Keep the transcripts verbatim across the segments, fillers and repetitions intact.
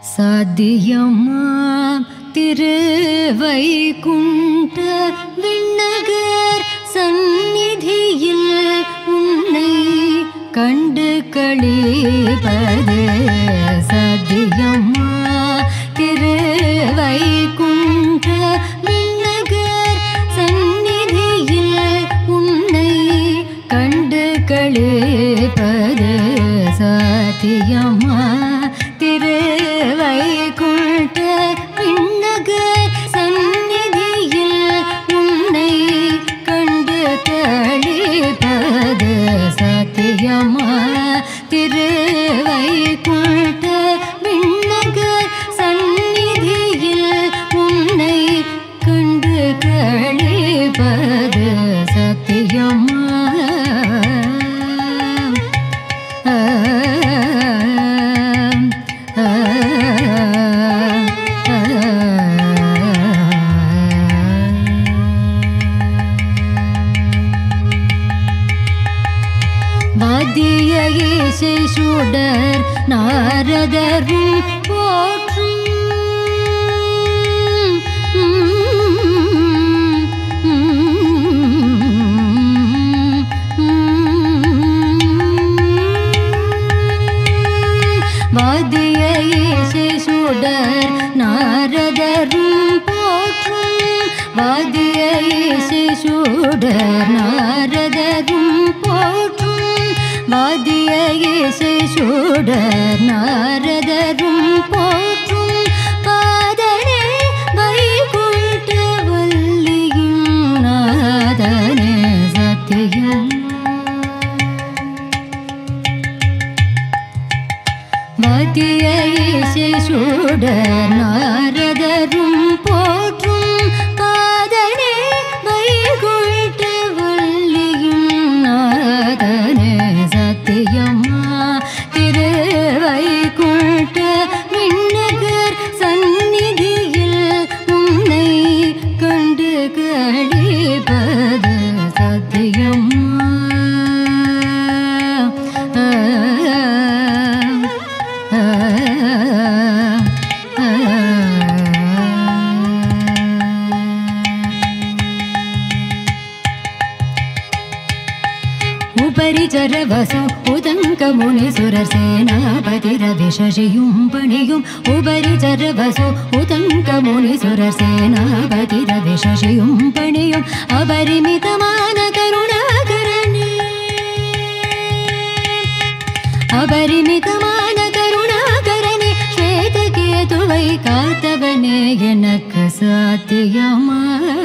Saddhiyama Tiru Vaikuntha Vinnagaram sannidhiyil unnai kaNDu kaLippadu. Saddhiyama Tiru Vaikuntha Vinnagaram sannidhiyil unnai kaNDu kaLippadu. Saddhiyama Tiru Vaikuntha Vinnagaram sannidhiyil unnai kaNDu kaLippadu. Saddhiyama Tiru Vaikuntha Vinnagaram sannidhiyil unnai kaNDu kaLippadu. Saddhiyama vaddiya ishai shuDar nAradarum pOTrum. Vaddiya ishai shuDar nAradarum pOTrum. Vaddiya ishai shuDar nAradarum pOTrum. Vaddiya ishai shuDar nAradarum pOTrum. pAdanE Vaikuntha valliyin nAthanE. Saddhiyama vaddiya ishai shuDar nAradarum pOTrum. pAdanE Vaikuntha valliyin nAthanE. Saddhiyama Tiru Vaikuntha Vinnagaram sannidhiyil unnai kaNDu kaLippadu. Saddhiyama uparacharavasu utanka munisurar senapati ravi shashiyum paniyum. uparacharavasu utanka munisurar senapati ravi shashiyum paniyum. அபரிமிதமான கருணாகரனே அபரிமிதமான கருணாகரனே ஸ்வேதகேதுவை காத்தவனே எனக்கு சாத்தியமா.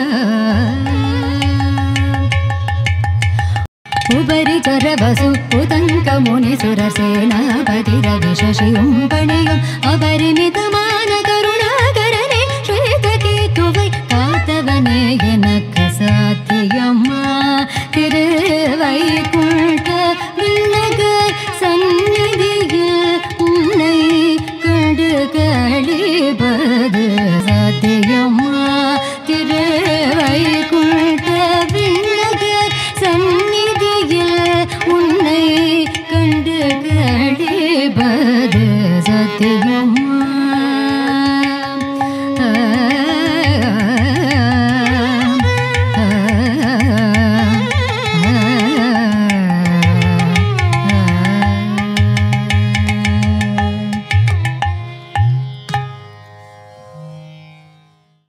உபரிச்சரவசு உதங்க முனிசுரர் சேனாபதி ரவி சசியும் பணியும். அபரிமிதமான கருணாகரனே ஸ்வேதகேதுவை காத்தவனே எனக்கு சாத்தியமா. திரு வைகுண்ட